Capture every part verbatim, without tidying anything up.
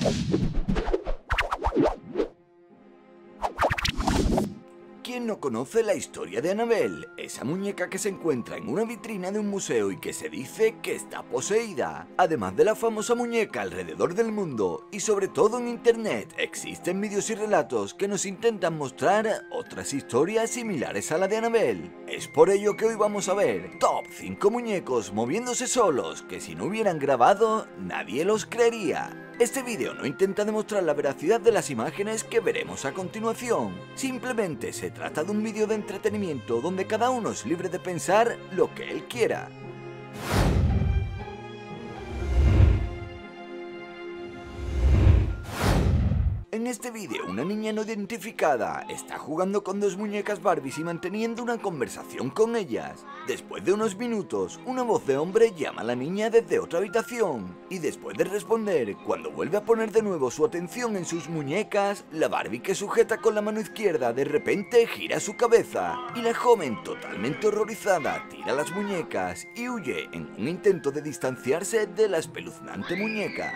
¿Quién no conoce la historia de Annabelle? Esa muñeca que se encuentra en una vitrina de un museo y que se dice que está poseída. Además de la famosa muñeca alrededor del mundo y sobre todo en internet, existen vídeos y relatos que nos intentan mostrar otras historias similares a la de Annabelle. Es por ello que hoy vamos a ver Top cinco muñecos moviéndose solos que si no hubieran grabado nadie los creería. Este vídeo no intenta demostrar la veracidad de las imágenes que veremos a continuación. Simplemente se trata de un vídeo de entretenimiento donde cada uno es libre de pensar lo que él quiera. En este vídeo, una niña no identificada está jugando con dos muñecas Barbies y manteniendo una conversación con ellas. Después de unos minutos, una voz de hombre llama a la niña desde otra habitación, y después de responder, cuando vuelve a poner de nuevo su atención en sus muñecas, la Barbie que sujeta con la mano izquierda de repente gira su cabeza, y la joven, totalmente horrorizada, tira las muñecas y huye en un intento de distanciarse de la espeluznante muñeca.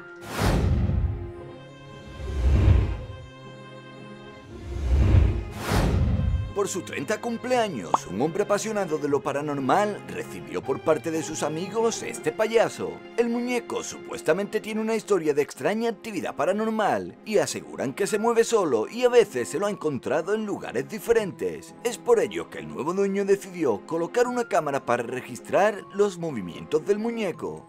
Por su treinta cumpleaños, un hombre apasionado de lo paranormal recibió por parte de sus amigos este payaso. El muñeco supuestamente tiene una historia de extraña actividad paranormal y aseguran que se mueve solo y a veces se lo ha encontrado en lugares diferentes. Es por ello que el nuevo dueño decidió colocar una cámara para registrar los movimientos del muñeco.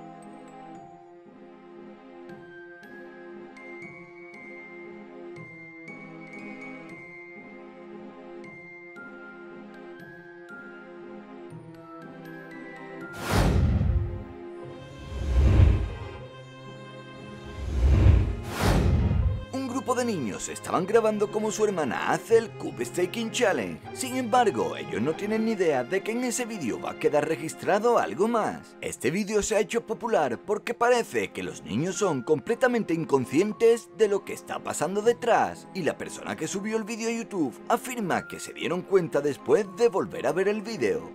Un grupo de niños estaban grabando cómo su hermana hace el Cube Staking Challenge. Sin embargo, ellos no tienen ni idea de que en ese vídeo va a quedar registrado algo más. Este vídeo se ha hecho popular porque parece que los niños son completamente inconscientes de lo que está pasando detrás, y la persona que subió el vídeo a YouTube afirma que se dieron cuenta después de volver a ver el vídeo.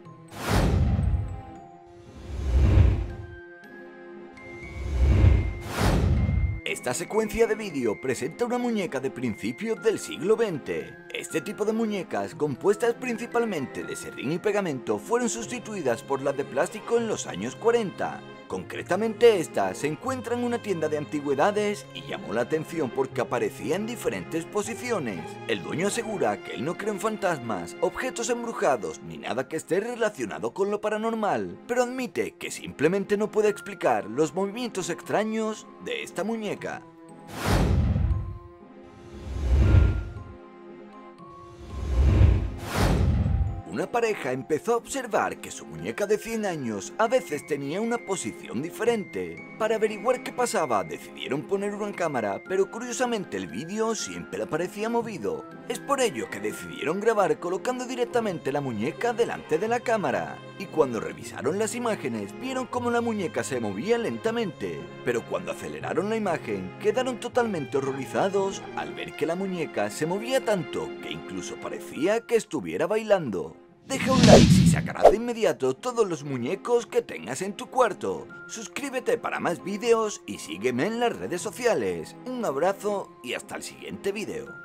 Esta secuencia de vídeo presenta una muñeca de principios del siglo veinte. Este tipo de muñecas, compuestas principalmente de serrín y pegamento, fueron sustituidas por las de plástico en los años cuarenta. Concretamente esta se encuentra en una tienda de antigüedades y llamó la atención porque aparecía en diferentes posiciones. El dueño asegura que él no cree en fantasmas, objetos embrujados ni nada que esté relacionado con lo paranormal, pero admite que simplemente no puede explicar los movimientos extraños de esta muñeca. Una pareja empezó a observar que su muñeca de cien años a veces tenía una posición diferente. Para averiguar qué pasaba, decidieron poner una cámara, pero curiosamente el vídeo siempre aparecía movido. Es por ello que decidieron grabar colocando directamente la muñeca delante de la cámara. Y cuando revisaron las imágenes, vieron cómo la muñeca se movía lentamente. Pero cuando aceleraron la imagen, quedaron totalmente horrorizados al ver que la muñeca se movía tanto que incluso parecía que estuviera bailando. Deja un like y sacarás de inmediato todos los muñecos que tengas en tu cuarto. Suscríbete para más vídeos y sígueme en las redes sociales. Un abrazo y hasta el siguiente vídeo.